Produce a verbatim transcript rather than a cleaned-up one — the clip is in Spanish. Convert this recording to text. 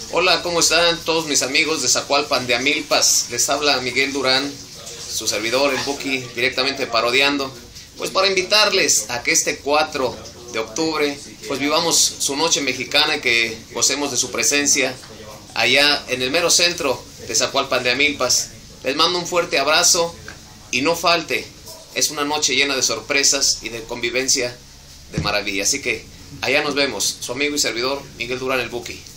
Hola, ¿cómo están todos mis amigos de Zacualpan de Amilpas? Les habla Miguel Durán, su servidor, el Buki, directamente parodiando. Pues para invitarles a que este cuatro de octubre, pues vivamos su noche mexicana y que gocemos de su presencia allá en el mero centro de Zacualpan de Amilpas. Les mando un fuerte abrazo y no falte, es una noche llena de sorpresas y de convivencia de maravilla. Así que allá nos vemos, su amigo y servidor Miguel Durán, el Buki.